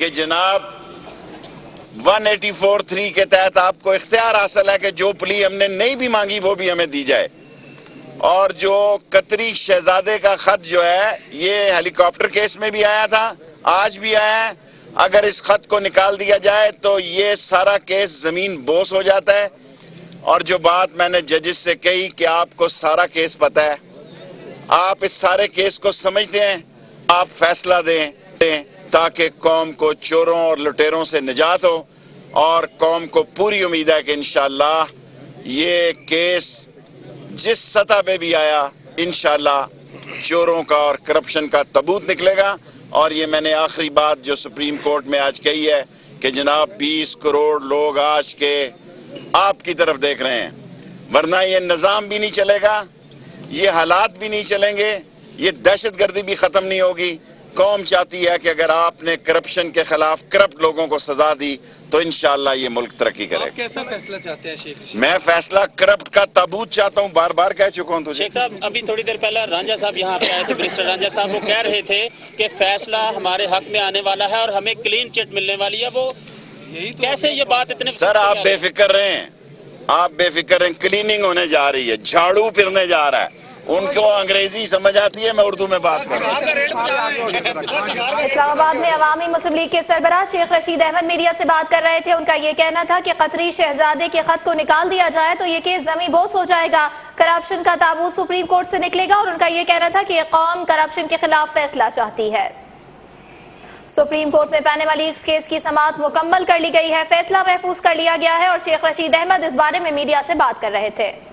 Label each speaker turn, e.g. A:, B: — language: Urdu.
A: کہ جناب 184(3) کے تحت آپ کو اختیار حاصل ہے کہ جو پلی ہم نے نہیں بھی مانگی وہ بھی ہمیں دی جائے. اور جو قطری شہزادے کا خط جو ہے یہ ہیلی کاپٹر کیس میں بھی آیا تھا, آج بھی آیا ہے. اگر اس خط کو نکال دیا جائے تو یہ سارا کیس زمین بوس ہو جاتا ہے. اور جو بات میں نے ججز سے کہی کہ آپ کو سارا کیس پتہ ہے, آپ اس سارے کیس کو سمجھتے ہیں, آپ فیصلہ دیں تاکہ قوم کو چوروں اور لٹیروں سے نجات ہو. اور قوم کو پوری امید ہے کہ انشاءاللہ یہ کیس جس سطح پہ بھی آیا انشاءاللہ چوروں کا اور کرپشن کا تابوت نکلے گا. اور یہ میں نے آخری بات جو سپریم کورٹ میں آج کہی ہے کہ جناب 20 کروڑ لوگ آج کے آپ کی طرف دیکھ رہے ہیں, ورنہ یہ نظام بھی نہیں چلے گا, یہ حالات بھی نہیں چلیں گے, یہ دہشت گردی بھی ختم نہیں ہوگی. قوم چاہتی ہے کہ اگر آپ نے کرپشن کے خلاف کرپٹ لوگوں کو سزا دی تو انشاءاللہ یہ ملک ترقی کرے.
B: آپ کیسا فیصلہ چاہتے ہیں شیخ؟
A: میں فیصلہ کرپٹ کا تابوت چاہتا ہوں, بار بار کہہ چکا ہوں تجھے.
C: شیخ صاحب ابھی تھوڑی دیر پہلے رانجھا صاحب یہاں پہ آئے تھے, برسٹر رانجھا صاحب, وہ کہہ رہے تھے کہ فیصلہ ہمارے حق میں آنے والا ہے اور ہمیں کلین چٹ ملنے والی ہے. وہ کیسے یہ بات اتنے
A: سر آپ بے فکر رہیں, آپ بے فکر رہیں, کلیننگ ہونے جا رہی ہے, جھاڑو پھرنے جا رہا ہے. ان کو انگریزی سمجھ آتی ہے, میں اردو میں بات کر رہا ہوں.
D: اسلام آباد میں عوامی مسلم لیگ کے سربراہ شیخ رشید احمد میڈیا سے بات کر رہے تھے. ان کا یہ کہنا تھا کہ قطری شہزادے کے خط کو نکال دیا جائے تو یہ کیس زمیں بوس ہو جائے گا, کرپشن کا تابوت سپریم کورٹ سے نکلے گا. اور ان کا یہ کہنا تھا کہ یہ قوم کرپشن کے خلاف فیصلہ چاہتی ہے. سپریم کورٹ میں پینے والی اس کیس کی سماعت مکمل کر لی گئی ہے, فیصلہ محفوظ کر لیا گیا ہے اور شیخ رشید احمد اس بارے میں میڈیا سے بات کر رہے تھے.